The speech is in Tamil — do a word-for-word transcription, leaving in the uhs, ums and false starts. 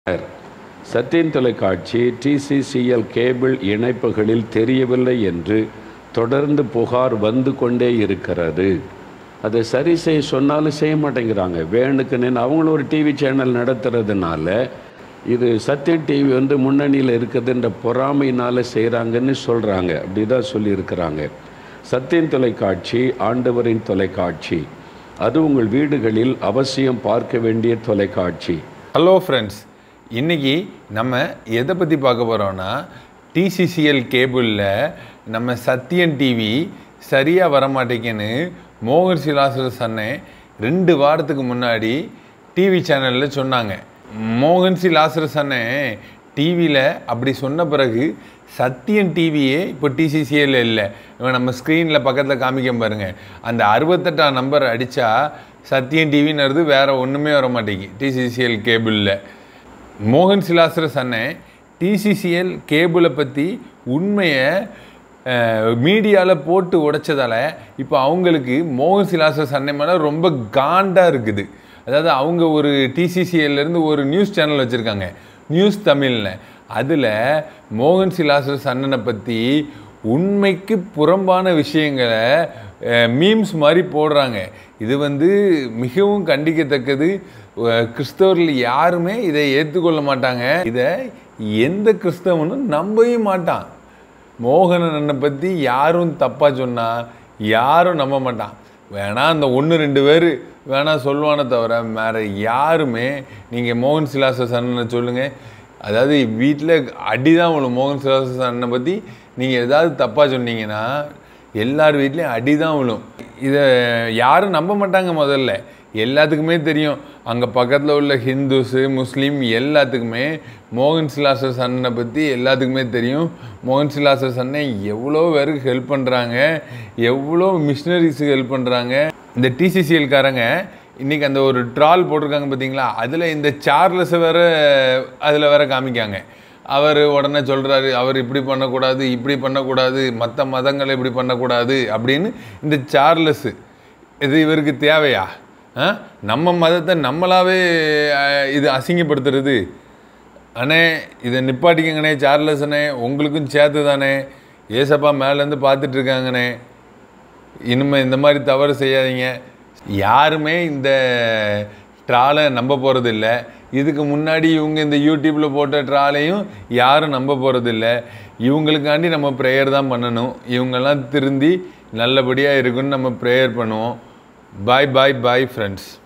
சத்தியம் தொலைக்காட்சி டிசிசிஎல் கேபிள் இணைப்புகளில் தெரியவில்லை என்று தொடர்ந்து புகார் வந்து கொண்டே இருக்கிறது. அதை சரி செய்ய சொன்னாலும் செய்ய மாட்டேங்கிறாங்க. வேணுக்கு நின்று அவங்களும் ஒரு டிவி சேனல் நடத்துறதுனால இது சத்தியம் டிவி வந்து முன்னணியில் இருக்குதுன்ற பொறாமையினால் செய்கிறாங்கன்னு சொல்கிறாங்க. அப்படி தான் சொல்லியிருக்கிறாங்க. சத்தியம் தொலைக்காட்சி ஆண்டவரின் தொலைக்காட்சி, அது உங்கள் வீடுகளில் அவசியம் பார்க்க வேண்டிய தொலைக்காட்சி. ஹலோ ஃப்ரெண்ட்ஸ், இன்றைக்கி நம்ம எதை பற்றி பார்க்க போகிறோன்னா, டிசிசிஎல் கேபிளில் நம்ம சத்தியம் டிவி சரியாக வரமாட்டேங்குன்னு மோகன் சிலாசரஸ் அண்ணன் ரெண்டு வாரத்துக்கு முன்னாடி டிவி சேனலில் சொன்னாங்க. மோகன் சிலாசரஸ் அண்ணன் டிவியில் அப்படி சொன்ன பிறகு சத்தியம் டிவியே இப்போ டிசிசிஎல் இல்லை. இவன் நம்ம ஸ்க்ரீனில் பக்கத்தில் காமிக்க பாருங்கள். அந்த அறுபத்தெட்டாம் நம்பர் அடித்தா சத்தியம் டிவின்னு வேறு ஒன்றுமே வர மாட்டேங்குது டிசிசிஎல் கேபிளில். மோகன் சிலாசரஸ் அண்ணன் டிசிசிஎல் கேபிளை பற்றி உண்மையை மீடியாவில் போட்டு உடைச்சதால் இப்போ அவங்களுக்கு மோகன் சிலாசரஸ் அண்ணன் மேலே ரொம்ப காண்டாக இருக்குது. அதாவது அவங்க ஒரு டிசிசிஎல்லேருந்து ஒரு நியூஸ் சேனல் வச்சுருக்காங்க, நியூஸ் தமிழில். அதில் மோகன் சிலாசரஸ் அண்ணனை பற்றி உண்மைக்கு புறம்பான விஷயங்களை மீம்ஸ் மாதிரி போடுறாங்க. இது வந்து மிகவும் கண்டிக்கத்தக்கது. கிறிஸ்தவர்கள் யாருமே இதை ஏற்றுக்கொள்ள மாட்டாங்க. இதை எந்த கிறிஸ்தவனும் நம்பவே மாட்டான். மோகன் அண்ணனை பற்றி யாரும் தப்பாக சொன்னால் யாரும் நம்ப மாட்டான். வேணா அந்த ஒன்று ரெண்டு பேர் வேணா சொல்லுவானே தவிர வேறு யாருமே. நீங்கள் மோகன் சிலாசரஸ் அண்ணனை சொல்லுங்கள், அதாவது வீட்டில் அடி தான் விழும். மோகன் சிலாசரஸ் அண்ணனை பற்றி நீங்கள் ஏதாவது தப்பாக சொன்னீங்கன்னா எல்லார் வீட்லேயும் அடி தான் விழும். இதை யாரும் நம்ப மாட்டாங்க. முதல்ல எல்லாத்துக்குமே தெரியும், அங்கே பக்கத்தில் உள்ள ஹிந்துஸு முஸ்லீம் எல்லாத்துக்குமே மோகன் சிலாசரஸ் அண்ணனை பற்றி எல்லாத்துக்குமே தெரியும். மோகன் சிலாசரஸ் அண்ணன் எவ்வளோ பேருக்கு ஹெல்ப் பண்ணுறாங்க, எவ்வளோ மிஷினரிஸுக்கு ஹெல்ப் பண்ணுறாங்க. இந்த டிசிசிஎல்காரங்க இன்றைக்கி அந்த ஒரு ட்ரால் போட்டிருக்காங்க பார்த்தீங்களா, அதில் இந்த சார்லஸை வேறு அதில் வேறு காமிக்காங்க. அவர் உடனே சொல்கிறாரு, அவர் இப்படி பண்ணக்கூடாது, இப்படி பண்ணக்கூடாது, மற்ற மதங்களை இப்படி பண்ணக்கூடாது அப்படின்னு. இந்த சார்லஸு இது இவருக்கு தேவையா? நம்ம மதத்தை நம்மளாவே இது அசிங்கப்படுத்துறது. அண்ணே இதை நிப்பாட்டிக்கங்கண்ணே. சார்லஸ் அண்ணே உங்களுக்கும் சேர்த்து தானே, ஏசப்பா மேலேருந்து பார்த்துட்ருக்காங்கண்ணே. இனிமேல் இந்த மாதிரி தவறு செய்யாதீங்க. யாருமே இந்த ட்ராலை நம்ப போகிறதில்ல. இதுக்கு முன்னாடி இவங்க இந்த யூடியூப்பில் போட்ட ட்ராலையும் யாரும் நம்ப போகிறதில்ல. இவங்களுக்காண்டி நம்ம ப்ரேயர் தான் பண்ணணும். இவங்கெல்லாம் திருந்தி நல்லபடியாக இருக்குன்னு நம்ம ப்ரேயர் பண்ணுவோம். Bye bye bye friends.